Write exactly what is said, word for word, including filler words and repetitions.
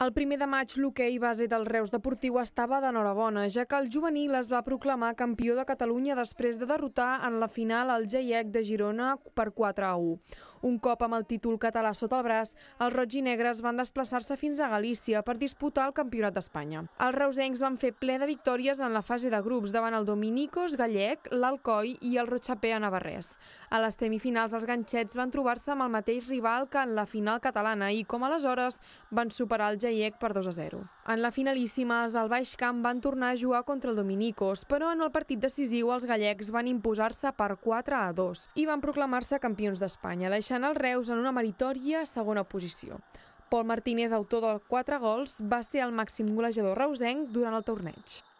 El primer de maig l'hoquei base del Reus Deportiu estava d'enhorabona, ja que el juvenil es va proclamar campió de Catalunya després de derrotar en la final el G I E C de Girona per quatre a u. Un cop amb el títol català sota el braç, els roig i negres van desplaçar-se fins a Galícia per disputar el Campionat d'Espanya. Els reusencs van fer ple de victòries en la fase de grups davant el Dominicos Gallec, l'Alcoi i el Rotxapea Navarrès. A les semifinals els ganxets van trobar-se amb el mateix rival que en la final catalana i, com aleshores, van superar el G I E C per dos a zero. En la finalíssima, els del Baix Camp van tornar a jugar contra el Dominicos, però en el partit decisiu els gallecs van imposar-se per quatre a dos i van proclamar-se campions d'Espanya, deixant el Reus en una meritòria segona posició. Pol Martínez, autor de quatre gols, va ser el màxim golejador reusenc durant el torneig.